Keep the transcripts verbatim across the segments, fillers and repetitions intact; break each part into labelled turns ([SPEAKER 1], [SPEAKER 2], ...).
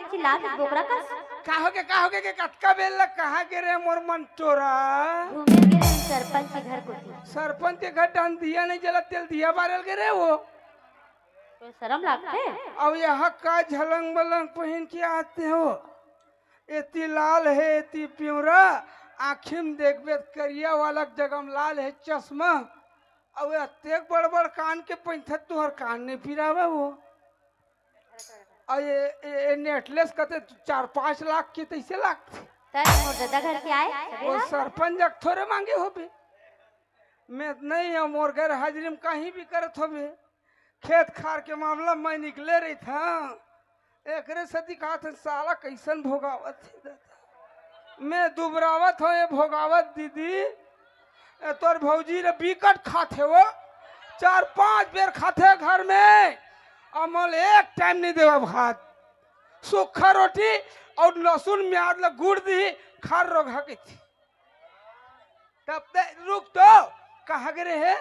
[SPEAKER 1] चिल्ला के बोकरा कस
[SPEAKER 2] काहो के काहो के कटका बेल लग कहाँ के रे मोर मंटोरा
[SPEAKER 1] घूमे के रे सरपंच के घर को थी।
[SPEAKER 2] सरपंच के घर डान दिया नहीं जला तेल दिया बारल के रे वो
[SPEAKER 1] तो शर्म लगते
[SPEAKER 2] अब यहाँ का झलंग बलंग पहन के आते हो एती लाल है एती प्योरा आँखी में देखबे करिया वाला जगम लाल है चश्मा अब अत्ते बड़ बड़ कान के पैंथत तुहर कान नहीं फिरावे वो और ये, ये, ये नेकलेस कते चार पाँच लाख के तैसे लाख
[SPEAKER 1] मोर दादा घर के आए
[SPEAKER 2] वो सरपंच जग थोड़े मांगे होबे मैं नहीं है मोर घर हाजिरी में कहीं भी करत होबे खेत खार के मामला मैं निकले रही था एक सदी कहा था साला कैसन भोगावत है मैं दुबरावत हो ये भोगावत दीदी ए तोर भौजी रे बिकट खाते वो चार पांच बेर खाते घर में अमल एक टाइम नहीं देवा भात सूखा रोटी और लहसुन म्याद लग गुड़ दी खार रोगा की थी तब ते रुक तो कहाँ गिरे है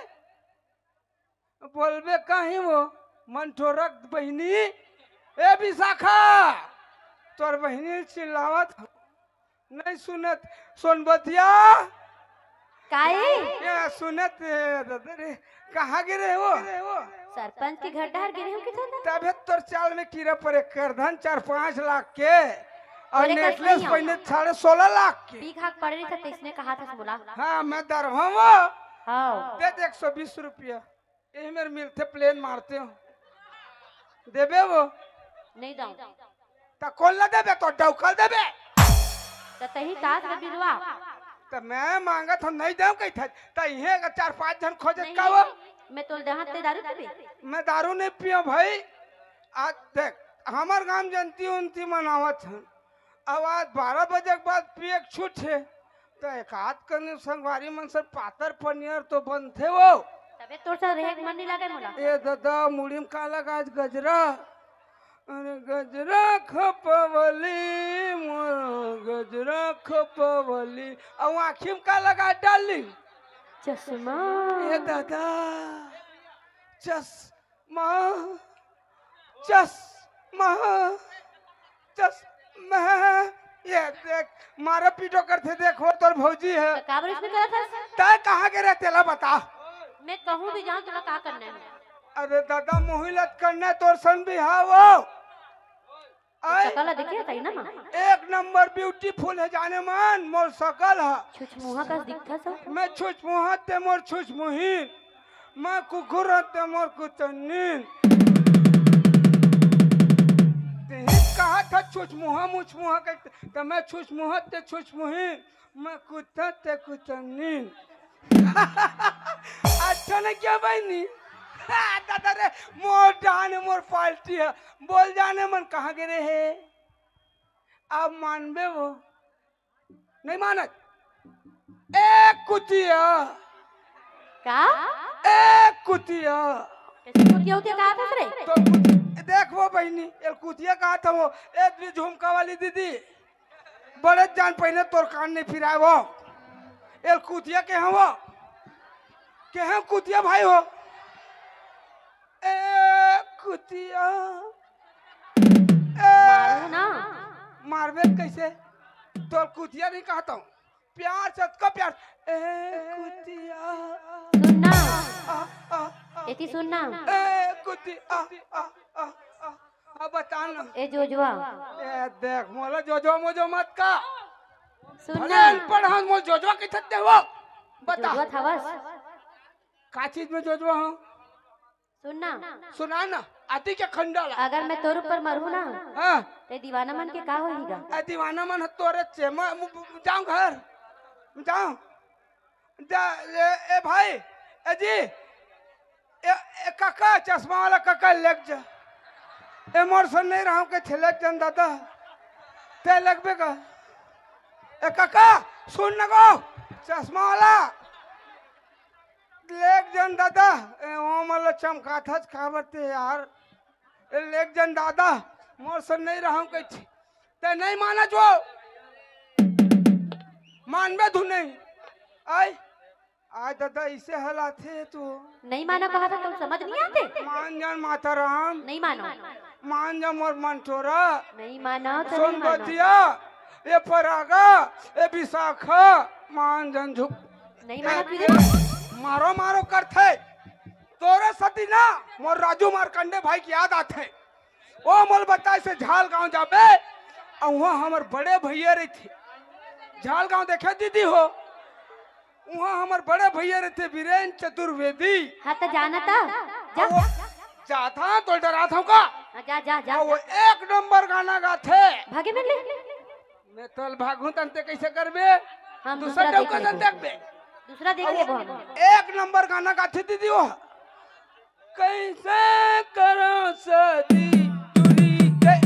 [SPEAKER 2] बोलबे कहीं वो मंठोरक बहनी ए विशाखा तोर बहनी चिल्लावत नहीं सुनत सोनबतिया
[SPEAKER 1] काई
[SPEAKER 2] ये सुनत रे कहाँ गिरे वो
[SPEAKER 1] सरपंच के घर डहर गिरे हो किधर
[SPEAKER 2] तबे तोर चाल में कीड़ा पड़े करधन चार पाँच लाख के और नेकलेस पहने साढ़े सोलह लाख के
[SPEAKER 1] बीघ हाथ पड़े था किसने कहा था बोला
[SPEAKER 2] हाँ मैं दरभा वो
[SPEAKER 1] हाँ
[SPEAKER 2] दे दे एक सौ बीस रुपया यही मेरे मिलते प्लेन मारते हो देबे वो
[SPEAKER 1] नहीं दाऊ
[SPEAKER 2] तो कौन ला देबे तो डौकल देबे
[SPEAKER 1] तो तही कास में बिलवा
[SPEAKER 2] तो मैं मांगा था नहीं दे कही था तो ये चार पांच जन खोजत का वो
[SPEAKER 1] मैं तोल देहात ते दारू पी
[SPEAKER 2] मैं दारू नहीं पियो भाई आज देख हमार गांव जनती उनती मनावत है अब आज बारह बजे के बाद पिए छूट है तो एक हाथ करने संगवारी मन सर पातर पनियर तो बंद थे वो
[SPEAKER 1] तबे तोर से रहे मन नहीं लगे मोला
[SPEAKER 2] ए दादा मुड़ी में काला गाज गजरा अरे गजरा खपवली मोर गजरा खपवली और आँखी में काला गाज डाली
[SPEAKER 1] चश्मा
[SPEAKER 2] ए दादा चश्मा चश्मा चश्मा ये देख मारा पीटो करते देखो तोर भौजी है
[SPEAKER 1] काबर इसमें करा था
[SPEAKER 2] तय कहाँ के रहते ला बता
[SPEAKER 1] मैं कहूँ भी जाऊँ तो क्या करना है
[SPEAKER 2] अरे दादा मोहिलत करना तोर सन भी हाँ वो
[SPEAKER 1] सकल देखिए ताई ना
[SPEAKER 2] एक नंबर ब्यूटीफुल है जाने मन मोर सकल है
[SPEAKER 1] छुछ मुहा का दिखता सब
[SPEAKER 2] मैं छुछ मुहा ते मोर छुछ मुहीन मैं कुकुर ते मोर कुचनीन कहा था छुछ मुहा मुछ मुहा कहते तो मैं छुछ मुहा ते छुछ मुहीन मैं कुत्ता ते कुचनीन अच्छा नहीं क्या बहनी दादा रे मोर जाने मोर पाल्टी है बोल जाने मन कहाँ गिरे है अब मानबे वो नहीं मानत एक कुतिया
[SPEAKER 1] का
[SPEAKER 2] एक कुतिया
[SPEAKER 1] कुतिया उतिया कहा था रे
[SPEAKER 2] तो देख वो बहनी एक कुतिया कहा था वो एक भी झुमका वाली दीदी बड़े जान पहले तोर कान नहीं फिराए वो एक कुतिया के हैं वो के हैं कुतिया भाई हो ए कुतिया
[SPEAKER 1] मारू ना
[SPEAKER 2] मारबे कैसे तो कुतिया नहीं कहता हूँ प्यार सत्का प्यार ए कुतिया
[SPEAKER 1] सुनना एती सुनना
[SPEAKER 2] ए कुतिया आ आ आ अब बता ना
[SPEAKER 1] ए जोजवा
[SPEAKER 2] ए देख मोला जोजो मोजो मत का
[SPEAKER 1] सुनना
[SPEAKER 2] पढ़ हम मोल जोजवा किथे दे वो बता
[SPEAKER 1] जोजवा थावस
[SPEAKER 2] का चीज में जोजवा हूँ
[SPEAKER 1] सुनना
[SPEAKER 2] सुना ना आती के खंडल
[SPEAKER 1] अगर मैं तोर ऊपर मरू ना
[SPEAKER 2] हाँ
[SPEAKER 1] ते दीवाना मन के का होईगा
[SPEAKER 2] ए दीवाना मन तोरे चेमा जाऊं घर जाऊं जा ए, ए भाई ए जी ए, ए काका चश्मा वाला काका लग जा ए मोर सन नहीं रहा के छलक जन दादा ते लगबे का ए काका सुन न गो चश्मा वाला लेक जन दादा ए ओ मला चमका था खाबरते यार ए लेक जन दादा मोर सन नहीं रहा के ते नहीं माना जो मानबे तू नहीं आई आज दादा इसे हलाते तू
[SPEAKER 1] नहीं माना कहा था तुम समझ नहीं आते
[SPEAKER 2] मान जान माता राम
[SPEAKER 1] नहीं मानो
[SPEAKER 2] मान जा मोर मन छोरा।
[SPEAKER 1] नहीं मानो तो
[SPEAKER 2] सुन
[SPEAKER 1] नहीं मानो।
[SPEAKER 2] बतिया, ये परागा, ये विशाखा, मान जन झुक।
[SPEAKER 1] नहीं मानो तुझे।
[SPEAKER 2] मारो मारो करते तोरे सती ना मोर राजू मारकंडे भाई की याद आते। ओ मोल बताए से झाल गांव जाबे और वहाँ हमार बड़े भैया रही थे। झाल गांव देखे दीदी हो, वहाँ हमार बड़े भैया रहे थे वीरेंद्र चतुर्वेदी।
[SPEAKER 1] हाँ तो जाना था जा
[SPEAKER 2] वो जाता तो डरा था का।
[SPEAKER 1] हाँ, जा जा जा
[SPEAKER 2] वो एक नंबर गाना गाते।
[SPEAKER 1] भागे में ले।
[SPEAKER 2] मैं तल भागू तंते कैसे करबे?
[SPEAKER 1] हम
[SPEAKER 2] दूसरा
[SPEAKER 1] दूसरा
[SPEAKER 2] डौका
[SPEAKER 1] देख
[SPEAKER 2] तंते देखबे।
[SPEAKER 1] दूसरा देख ले वो हम।
[SPEAKER 2] एक नंबर गाना गाती दीदी वो। कैसे करो सदी चुरी के।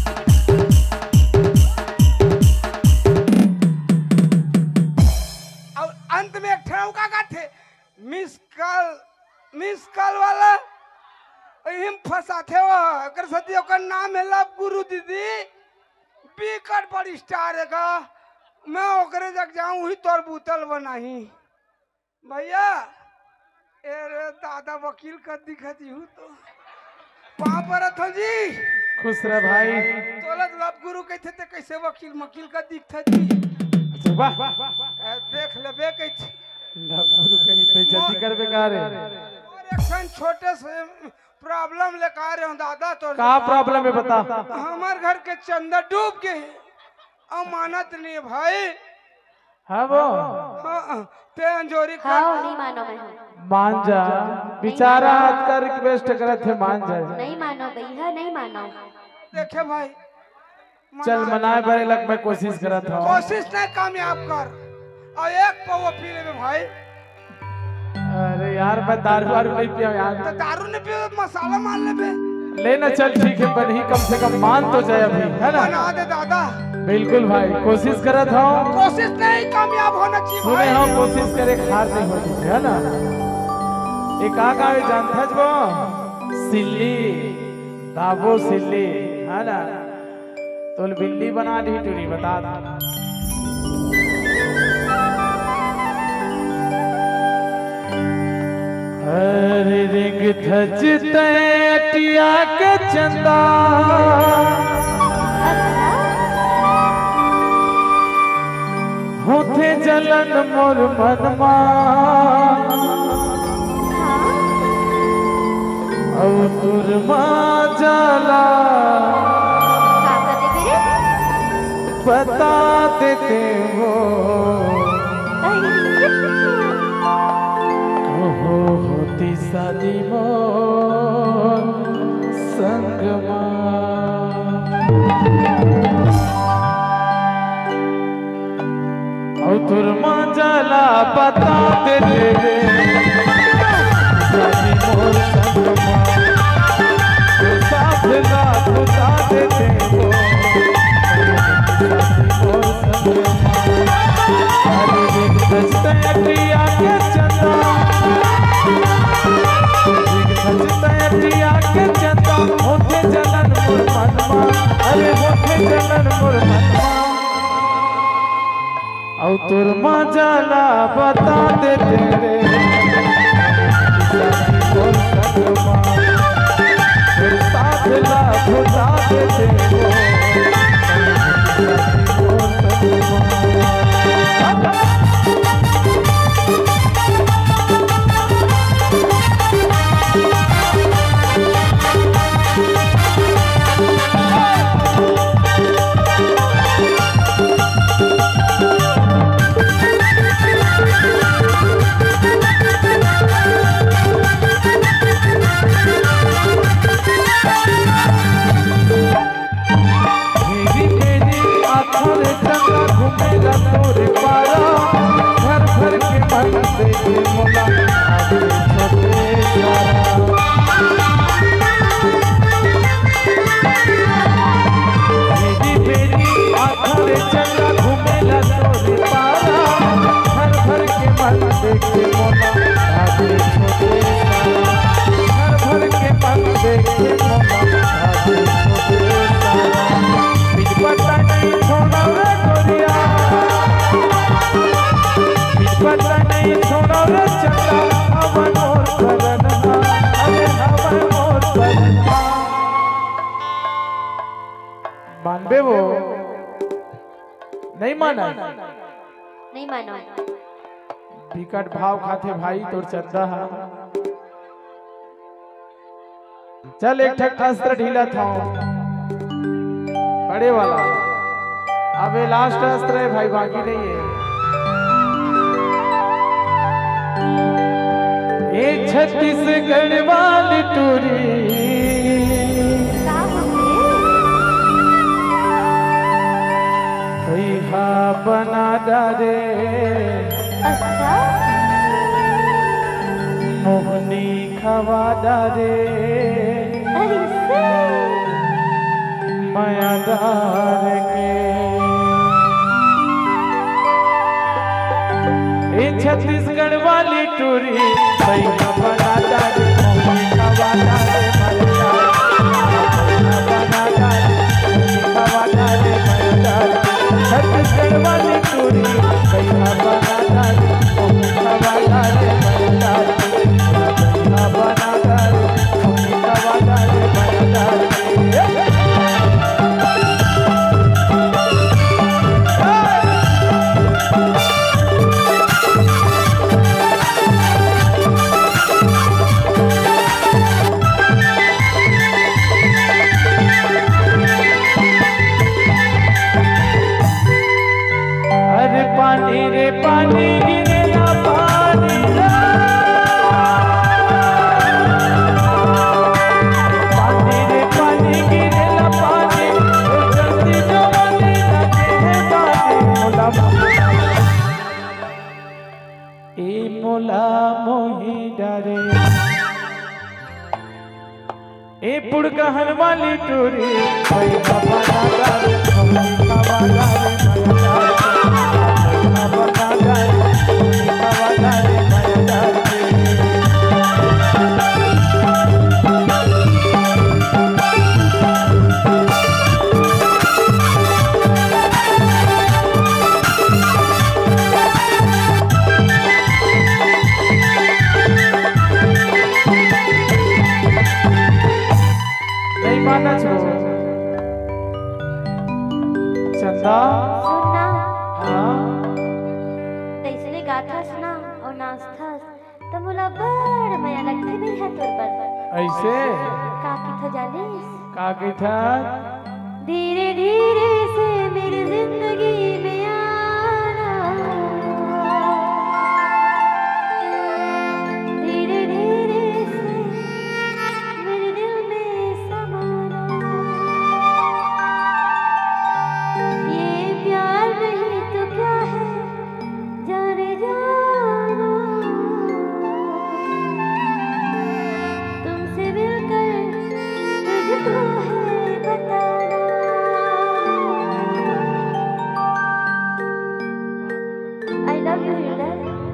[SPEAKER 2] और अंत में एक ठेव का गाते मिस कॉल मिस कॉल वाला हिम फंसा थे वो अगर सदियों का नाम है लव गुरु दीदी बिकट बड़ी स्टार है का। मैं ओकरे जग जाऊं ही तोर बोतल बनाही भैया। अरे दादा वकील कर दिखती हूँ तो पाँव परत हो जी।
[SPEAKER 3] खुश रह भाई।
[SPEAKER 2] तोलत लव गुरु कहते थे कैसे वकील मकील का दिखता जी।
[SPEAKER 3] अच्छा वाह वाह वाह
[SPEAKER 2] ए, देख लेबे कैसे
[SPEAKER 3] लव गुरु कहीं पे जल्दी कर बेकार है।
[SPEAKER 2] और एक सन छोटे से प्रॉब्लम लेकर आ रहे हूँ दादा। तो
[SPEAKER 3] का प्रॉब्लम है बता।
[SPEAKER 2] हमारे घर के चंदा डूब गए और मानत नहीं है भाई।
[SPEAKER 3] हाँ वो
[SPEAKER 2] हाँ, ते अंजोरी कर।
[SPEAKER 1] हाँ नहीं मानो मैं हूँ।
[SPEAKER 3] मान जा बेचारा हाथ का रिक्वेस्ट करे थे मान जा।
[SPEAKER 1] नहीं मानो भैया नहीं मानो।
[SPEAKER 2] देखे भाई
[SPEAKER 3] चल मनाए बड़े लग मैं कोशिश करा था।
[SPEAKER 2] कोशिश नहीं कामयाब कर और एक पौवा पी ले भाई।
[SPEAKER 3] अरे यार मैं दारू वारू नहीं पिया यार।
[SPEAKER 2] तो दारू ने पियो मसाला मान ले बे।
[SPEAKER 3] लेना चल ठीक है पर ही कम से कम मान तो जाए अभी है ना।
[SPEAKER 2] बना दे दादा।
[SPEAKER 3] बिल्कुल भाई कोशिश करा था।
[SPEAKER 2] कोशिश नहीं कामयाब होना चाहिए
[SPEAKER 3] सुने
[SPEAKER 2] भाई।
[SPEAKER 3] हम कोशिश करे हार नहीं होती है ना। एक आ गावे जानता वो सिल्ली दाबो सिल्ली है ना। तो बिल्ली बना दी टूरी बता दा। हरे रिंग धजते अटिया के चंदा होते जलन मोर मनमा और तुरमा जला बता देते हो हो होती शादी मोर संगमा। और तुरमा जला बता देते शादी मोर संगमा। तो साथ ना बता देते हो के चंदा होते जलन मोर मनमा। अरे होते जलन मोर मनमा और तुरमा जला बता दे तेरे मोर संगमा। फिर साथ ला बता देते हो नहीं माना
[SPEAKER 1] नहीं मानो।
[SPEAKER 3] विकट भाव खाते भाई तोर चंदा है। चल एक ठक अस्त्र ढीला था बड़े वाला, अब ये लास्ट अस्त्र है भाई, बाकी नहीं है। ये छत्तीसगढ़ वाली टूरी
[SPEAKER 1] का
[SPEAKER 3] भैया बना डारे,
[SPEAKER 1] अच्छा
[SPEAKER 3] मोहनी खवा डारे,
[SPEAKER 1] ऐसे
[SPEAKER 3] मायादार के। ये छत्तीसगढ़ वाली टूरी भैया बना डारे, मोहनी खवा डारे, मायादार बना डारे, मोहनी खवा डारे, मायादार। छत्तीसगढ़ वाली टूरी भैया बना डारे, मोहनी खवा डारे, मायादार, भैया बना डारे, मोहनी खवा डारे, मायादार। अरे पानी रे पानी गिरेला पानी रे, पानी रे पानी गिरेला पानी, जल्दी जवानी लगे है पानी। मोला ए मोला मोही डरे, ए पुड़कहन वाली टूरी भैया बना डारे, मोहनी खवा डारे, मायादार बना डारे, मोहनी खवा डारे, मायादार। नहीं माना छो चंदा।
[SPEAKER 1] सुनना
[SPEAKER 3] हाँ
[SPEAKER 1] तैसने गाथास ना और नाचथास तो मोला बड़ माया लगते नहीं है तोर पर।
[SPEAKER 3] ऐसे
[SPEAKER 1] का की तो जानिस
[SPEAKER 3] का की था
[SPEAKER 1] धीरे धीरे से मेरी जिंदगी में आना, धीरे धीरे से मेरे दिल में समाना। ये प्यार नहीं तो क्या है जाने जाना, तुमसे मिलकर तुझको है बताना। I love you, Hilda.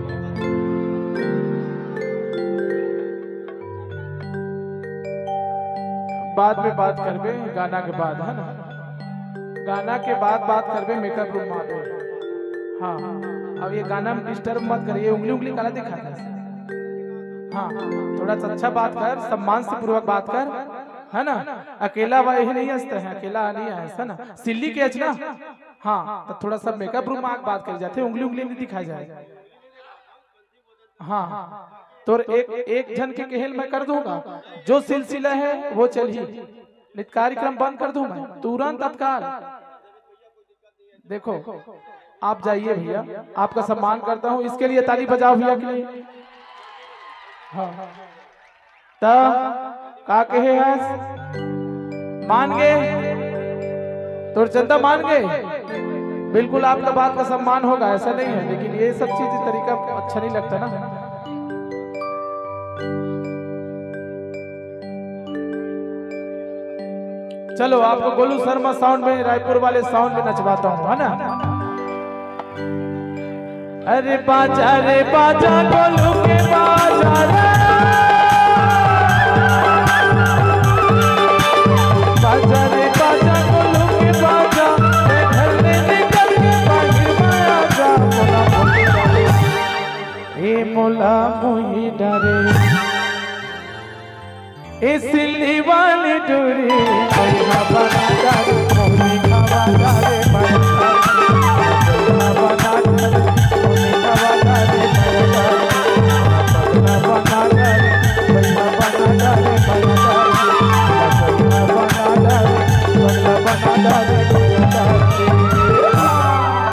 [SPEAKER 3] बाद में बात करबे, गाना के बाद है ना, गाना के बाद बात करबे मेकअप रूम में पे। हाँ अब ये गाना में डिस्टर्ब मत करिए, उंगली उंगली काला दिखा है। हाँ थोड़ा सा अच्छा बात कर, सम्मान से पूर्वक बात कर, है ना। अकेला वही नहीं हंसते हैं, अकेला नहीं है ना, सिल्ली के ना। हाँ तो थोड़ा सा मेकअप रूम में बात कर जाते, उंगली उंगली नहीं दिखा जाए। हाँ तो एक एक जन के कहल मैं कर दूंगा, जो सिलसिला है वो चलिए, नित कार्यक्रम बंद कर दूं मैं तुरंत तत्काल। देखो आप जाइए भैया, आपका सम्मान करता हूँ, इसके लिए ताली बजाओ भैया के लिए। हाँ तो का कहे है, मान गए तो चंदा मान गए, बिल्कुल आपका बात का सम्मान होगा, ऐसा नहीं है। लेकिन ये सब चीज तरीका अच्छा नहीं लगता ना। चलो आपको गोलू शर्मा साउंड में, रायपुर वाले साउंड में नचवाता हूँ, है ना। अरे बाजा रे बाजा गोलू के बाजा रे, बाजा रे बाजा गोलू के बाजा, मैं घर में निकल के बाहर में आ जा। ए मोला मोही डरे, ए सिल्ली वाली डोरी